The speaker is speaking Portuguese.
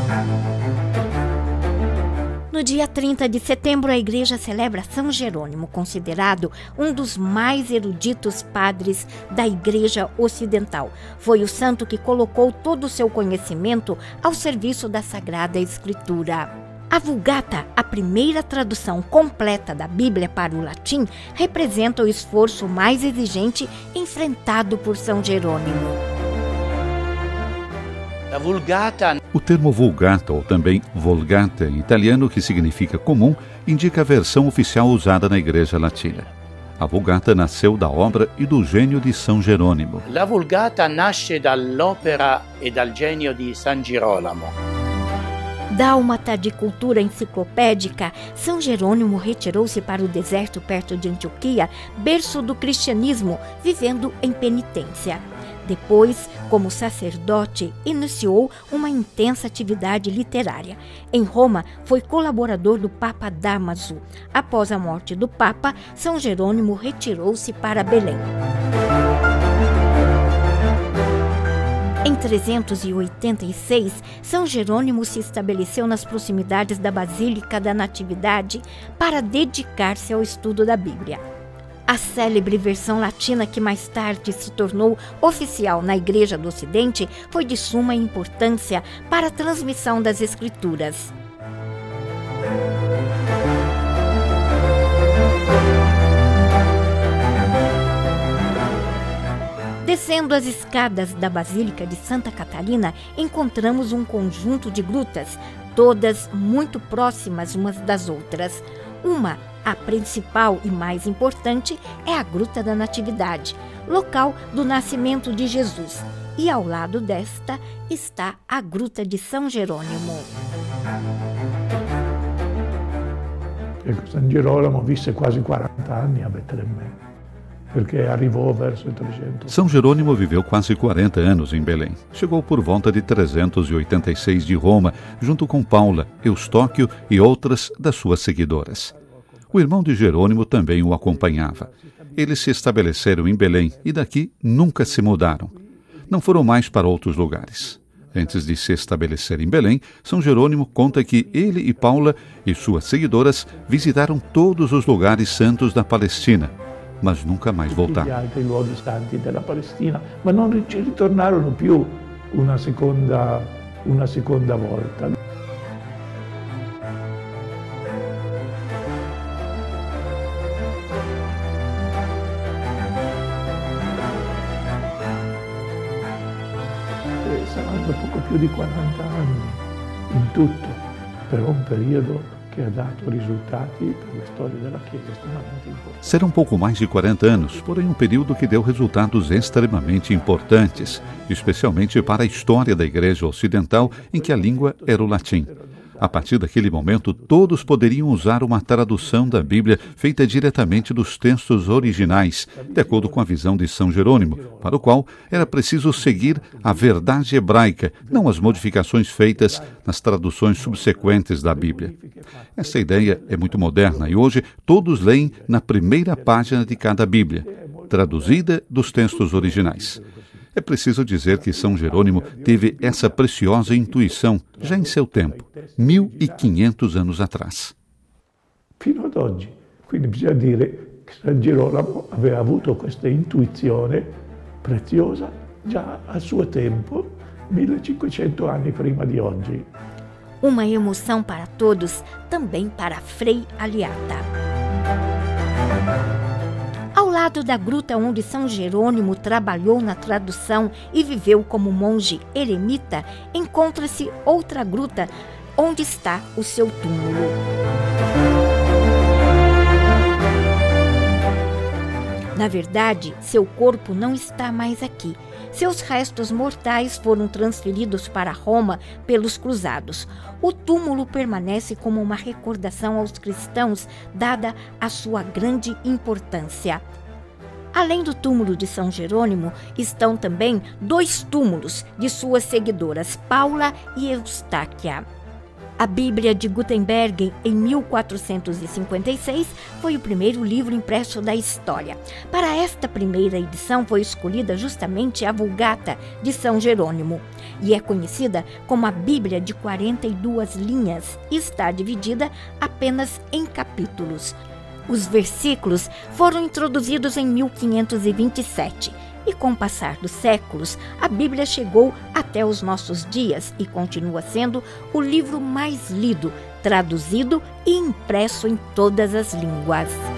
No dia 30 de setembro, a igreja celebra São Jerônimo, considerado um dos mais eruditos padres da igreja ocidental. Foi o santo que colocou todo o seu conhecimento ao serviço da Sagrada Escritura. A Vulgata, a primeira tradução completa da Bíblia para o latim, representa o esforço mais exigente enfrentado por São Jerônimo. O termo Vulgata, ou também Vulgata em italiano, que significa comum, indica a versão oficial usada na Igreja Latina. A Vulgata nasceu da obra e do gênio de São Jerônimo. La Vulgata nasce dall'opera e dal genio di San Girolamo. Dálmata de cultura enciclopédica, São Jerônimo retirou-se para o deserto perto de Antioquia, berço do cristianismo, vivendo em penitência. Depois, como sacerdote, iniciou uma intensa atividade literária. Em Roma, foi colaborador do Papa Dámaso. Após a morte do Papa, São Jerônimo retirou-se para Belém. Em 386, São Jerônimo se estabeleceu nas proximidades da Basílica da Natividade para dedicar-se ao estudo da Bíblia. A célebre versão latina, que mais tarde se tornou oficial na Igreja do Ocidente, foi de suma importância para a transmissão das Escrituras. Descendo as escadas da Basílica de Santa Catarina, encontramos um conjunto de grutas, todas muito próximas umas das outras. A principal e mais importante, é a Gruta da Natividade, local do nascimento de Jesus. E ao lado desta está a Gruta de São Jerônimo. San Girolamo visse quase 40 anni a Betlemme, porque arrivò verso 300. São Jerônimo viveu quase 40 anos em Belém. Chegou por volta de 386 de Roma, junto com Paula, Eustóquio e outras das suas seguidoras. O irmão de Jerônimo também o acompanhava. Eles se estabeleceram em Belém e daqui nunca se mudaram. Não foram mais para outros lugares. Antes de se estabelecer em Belém, São Jerônimo conta que ele e Paula e suas seguidoras visitaram todos os lugares santos da Palestina, mas nunca mais voltaram. Gli altri luoghi santi della Palestina, ma non ci ritornarono più una seconda volta. Saranno poco più di 40 anni in tutto, però un periodo que ha dato risultati per la storia della Chiesa estremamente importanti. Serão pouco mais de 40 anos, porém um período que deu resultados extremamente importantes, especialmente para a história da Igreja Ocidental, em que a língua era o latim. A partir daquele momento, todos poderiam usar uma tradução da Bíblia feita diretamente dos textos originais, de acordo com a visão de São Jerônimo, para o qual era preciso seguir a verdade hebraica, não as modificações feitas nas traduções subsequentes da Bíblia. Essa ideia é muito moderna e hoje todos leem na primeira página de cada Bíblia, traduzida dos textos originais. É preciso dizer que São Jerônimo teve essa preciosa intuição já em seu tempo, 1500 anos atrás. Fino ad oggi. Quindi bisogna dire che San Girolamo aveva avuto questa intuizione preziosa già al suo tempo, 1500 anni prima di oggi. Uma emoção para todos, também para Frei Aliata. Ao lado da gruta onde São Jerônimo trabalhou na tradução e viveu como monge eremita, encontra-se outra gruta onde está o seu túmulo. Na verdade, seu corpo não está mais aqui. Seus restos mortais foram transferidos para Roma pelos cruzados. O túmulo permanece como uma recordação aos cristãos, dada a sua grande importância. Além do túmulo de São Jerônimo, estão também 2 túmulos de suas seguidoras, Paula e Eustáquia. A Bíblia de Gutenberg, em 1456, foi o primeiro livro impresso da história. Para esta primeira edição foi escolhida justamente a Vulgata de São Jerônimo e é conhecida como a Bíblia de 42 linhas e está dividida apenas em capítulos. Os versículos foram introduzidos em 1527 e, com o passar dos séculos, a Bíblia chegou até os nossos dias e continua sendo o livro mais lido, traduzido e impresso em todas as línguas.